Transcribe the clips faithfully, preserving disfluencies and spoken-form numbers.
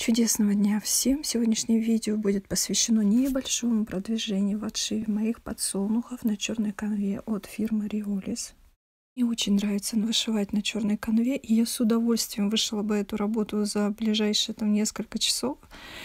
Чудесного дня всем! Сегодняшнее видео будет посвящено небольшому продвижению в отшиве моих подсолнухов на черной канве от фирмы Риолис. Мне очень нравится вышивать на черной канве, и я с удовольствием вышила бы эту работу за ближайшие там несколько часов.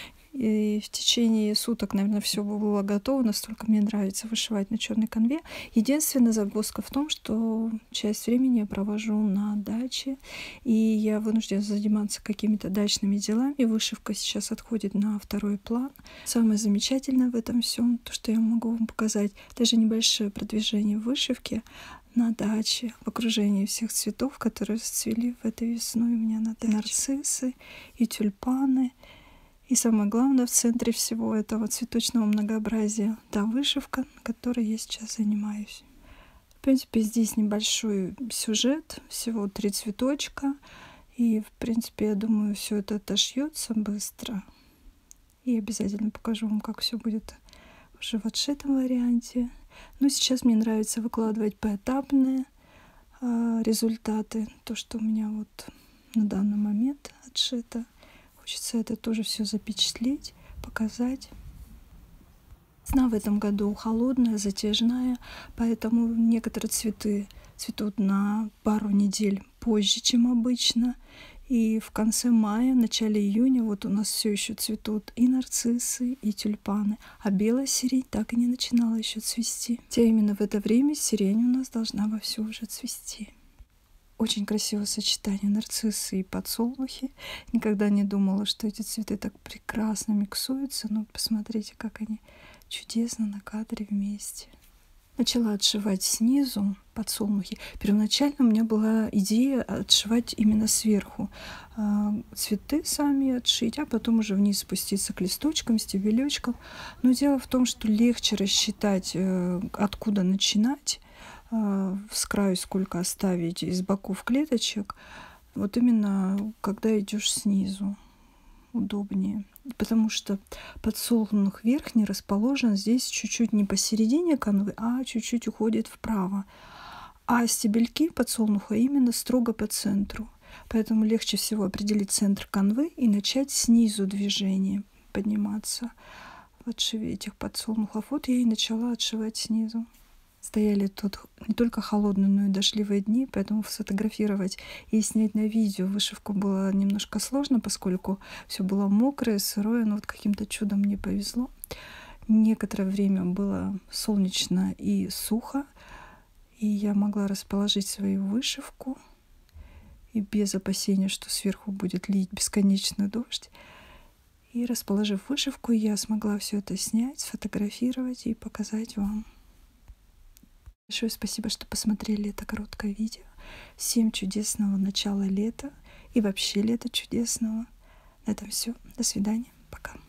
И в течение суток, наверное, все было готово. Настолько мне нравится вышивать на черной канве. Единственная загвоздка в том, что часть времени я провожу на даче, и я вынуждена заниматься какими-то дачными делами. Вышивка сейчас отходит на второй план. Самое замечательное в этом всем, то, что я могу вам показать, даже небольшое продвижение в вышивке на даче, в окружении всех цветов, которые расцвели в этой весной у меня на даче. Нарциссы и тюльпаны. И самое главное, в центре всего этого цветочного многообразия та вышивка, которой я сейчас занимаюсь. В принципе, здесь небольшой сюжет, всего три цветочка. И, в принципе, я думаю, все это отошьется быстро. И обязательно покажу вам, как все будет уже в отшитом варианте. Но сейчас мне нравится выкладывать поэтапные э, результаты. То, что у меня вот на данный момент отшито. Хочется это тоже все запечатлеть, показать. Весна в этом году холодная, затяжная, поэтому некоторые цветы цветут на пару недель позже, чем обычно. И в конце мая, начале июня вот у нас все еще цветут и нарциссы, и тюльпаны. А белая сирень так и не начинала еще цвести. Хотя именно в это время сирень у нас должна вовсю уже цвести. Очень красивое сочетание нарциссы и подсолнухи. Никогда не думала, что эти цветы так прекрасно миксуются. Но посмотрите, как они чудесно на кадре вместе. Начала отшивать снизу подсолнухи. Первоначально у меня была идея отшивать именно сверху. Цветы сами отшить, а потом уже вниз спуститься к листочкам, стебелечкам. Но дело в том, что легче рассчитать, откуда начинать, с краю сколько оставить, из боков клеточек, вот именно когда идешь снизу, удобнее. Потому что подсолнух верхний расположен здесь чуть-чуть не посередине канвы, а чуть-чуть уходит вправо. А стебельки подсолнуха именно строго по центру. Поэтому легче всего определить центр канвы и начать снизу движение, подниматься в отшиве этих подсолнухов. Вот я и начала отшивать снизу. Стояли тут не только холодные, но и дождливые дни, поэтому сфотографировать и снять на видео вышивку было немножко сложно, поскольку все было мокрое, сырое, но вот каким-то чудом мне повезло. Некоторое время было солнечно и сухо, и я могла расположить свою вышивку, и без опасения, что сверху будет лить бесконечный дождь. И расположив вышивку, я смогла все это снять, сфотографировать и показать вам. Большое спасибо, что посмотрели это короткое видео. Всем чудесного начала лета и вообще лета чудесного. На этом все. До свидания. Пока.